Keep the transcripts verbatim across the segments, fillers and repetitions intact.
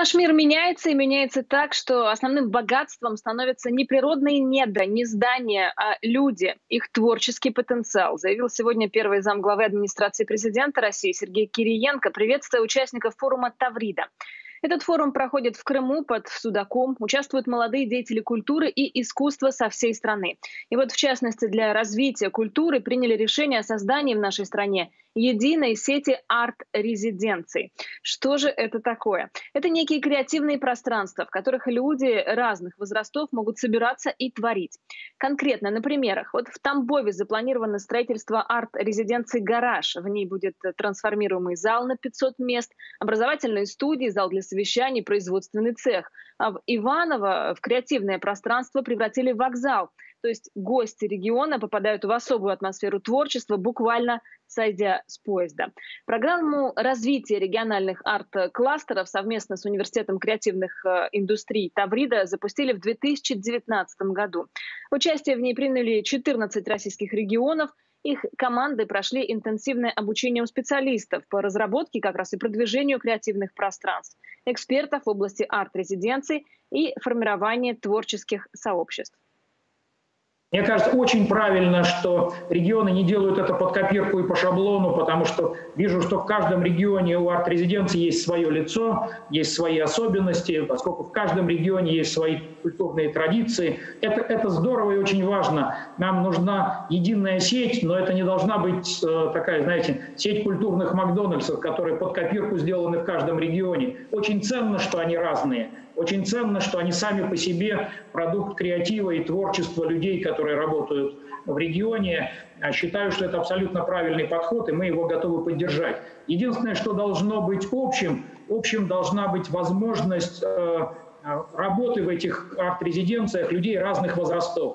Наш мир меняется и меняется так, что основным богатством становятся не природные недра, не здания, а люди, их творческий потенциал, заявил сегодня первый замглавы администрации президента России Сергей Кириенко, приветствуя участников форума «Таврида». Этот форум проходит в Крыму под Судаком. Участвуют молодые деятели культуры и искусства со всей страны. И вот, в частности, для развития культуры приняли решение о создании в нашей стране единой сети арт-резиденций. Что же это такое? Это некие креативные пространства, в которых люди разных возрастов могут собираться и творить. Конкретно на примерах. Вот в Тамбове запланировано строительство арт-резиденции «Гараж». В ней будет трансформируемый зал на пятьсот мест, образовательные студии, зал для совещаний, производственный цех. А в Иваново в креативное пространство превратили вокзал. То есть гости региона попадают в особую атмосферу творчества, буквально сойдя с поезда. Программу развития региональных арт-кластеров совместно с Университетом креативных индустрий «Таврида» запустили в две тысячи девятнадцатом году. Участие в ней приняли четырнадцать российских регионов. Их команды прошли интенсивное обучение у специалистов по разработке как раз и продвижению креативных пространств, экспертов в области арт-резиденций и формирования творческих сообществ. Мне кажется, очень правильно, что регионы не делают это под копирку и по шаблону, потому что вижу, что в каждом регионе у арт-резиденции есть свое лицо, есть свои особенности, поскольку в каждом регионе есть свои культурные традиции. Это, это здорово и очень важно. Нам нужна единая сеть, но это не должна быть э, такая, знаете, сеть культурных Макдональдсов, которые под копирку сделаны в каждом регионе. Очень ценно, что они разные. Очень ценно, что они сами по себе продукт креатива и творчества людей, которые работают в регионе. Считаю, что это абсолютно правильный подход, и мы его готовы поддержать. Единственное, что должно быть общим, общим должна быть возможность э, работы в этих арт-резиденциях людей разных возрастов.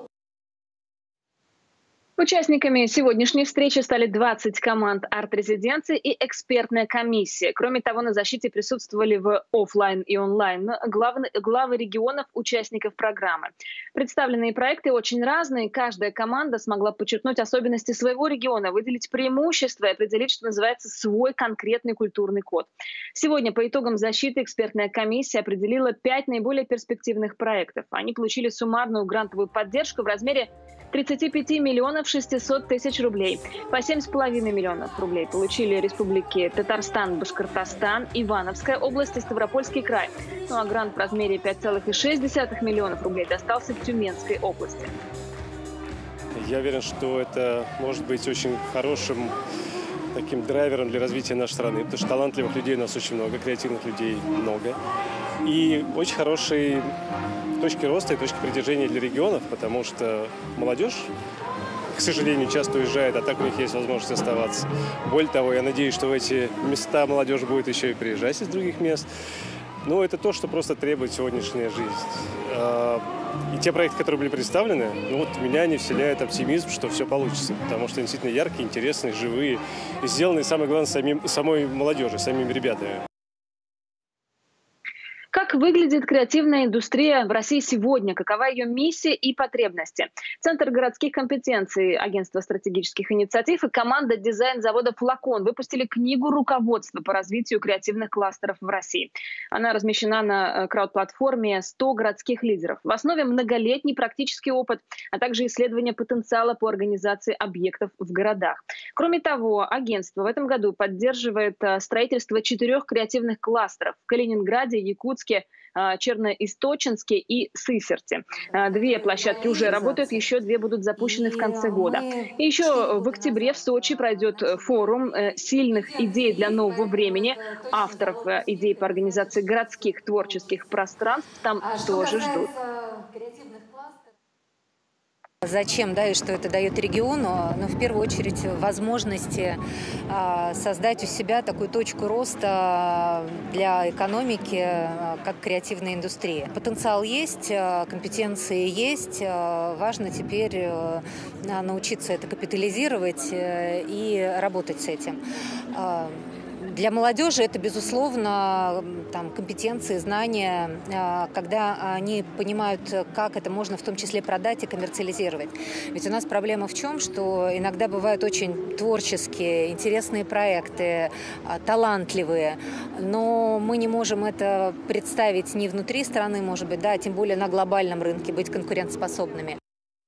Участниками сегодняшней встречи стали двадцать команд арт-резиденций и экспертная комиссия. Кроме того, на защите присутствовали в офлайн и онлайн главы, главы регионов, участников программы. Представленные проекты очень разные. Каждая команда смогла подчеркнуть особенности своего региона, выделить преимущества и определить, что называется, свой конкретный культурный код. Сегодня по итогам защиты экспертная комиссия определила пять наиболее перспективных проектов. Они получили суммарную грантовую поддержку в размере тридцати пяти миллионов шестисот тысяч рублей. По семь с половиной миллионов рублей получили республики Татарстан, Башкортостан, Ивановская область и Ставропольский край. Ну а грант в размере пяти целых шести десятых миллионов рублей достался Тюменской области. Я уверен, что это может быть очень хорошим таким драйвером для развития нашей страны, потому что талантливых людей у нас очень много, креативных людей много. И очень хороший точки роста и точки притяжения для регионов, потому что молодежь, к сожалению, часто уезжает, а так у них есть возможность оставаться. Более того, я надеюсь, что в эти места молодежь будет еще и приезжать из других мест. Но это то, что просто требует сегодняшняя жизнь. И те проекты, которые были представлены, ну вот меня они вселяют оптимизм, что все получится. Потому что они действительно яркие, интересные, живые. И сделаны, самое главное, самим, самой молодежью, самими ребятами. Как выглядит креативная индустрия в России сегодня? Какова ее миссия и потребности? Центр городских компетенций, Агентство стратегических инициатив и команда дизайн-завода «Флакон» выпустили книгу руководства по развитию креативных кластеров в России. Она размещена на крауд-платформе «сто городских лидеров». В основе многолетний практический опыт, а также исследование потенциала по организации объектов в городах. Кроме того, агентство в этом году поддерживает строительство четырех креативных кластеров в Калининграде, Якутске, Черноисточинске и Сысерте. Две площадки уже работают, еще две будут запущены в конце года. И еще в октябре в Сочи пройдет форум сильных идей для нового времени. Авторов идей по организации городских творческих пространств там тоже ждут. Зачем, да, и что это дает региону? Но в первую очередь возможности э, создать у себя такую точку роста для экономики, э, как креативная индустрия. Потенциал есть, э, компетенции есть. Э, важно теперь э, научиться это капитализировать э, и работать с этим. Э, Для молодежи это, безусловно, там, компетенции, знания, когда они понимают, как это можно в том числе продать и коммерциализировать. Ведь у нас проблема в чем, что иногда бывают очень творческие, интересные проекты, талантливые, но мы не можем это представить ни внутри страны, может быть, да, а тем более на глобальном рынке, быть конкурентоспособными.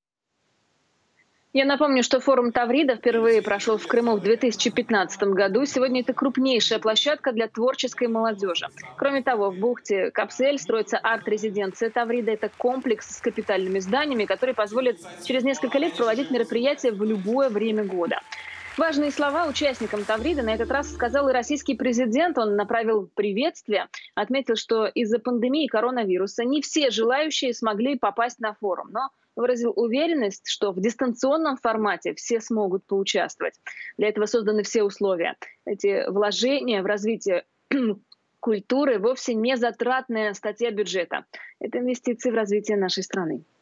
Я напомню, что форум Таврида впервые прошел в Крыму в две тысячи пятнадцатом году. Сегодня это крупнейшая площадка для творческой молодежи. Кроме того, в бухте Капсель строится арт-резиденция Таврида. Это комплекс с капитальными зданиями, который позволит через несколько лет проводить мероприятия в любое время года. Важные слова участникам Таврида на этот раз сказал и российский президент. Он направил приветствие, отметил, что из-за пандемии коронавируса не все желающие смогли попасть на форум, но выразил уверенность, что в дистанционном формате все смогут поучаствовать. Для этого созданы все условия. Эти вложения в развитие культуры вовсе не затратная статья бюджета. Это инвестиции в развитие нашей страны.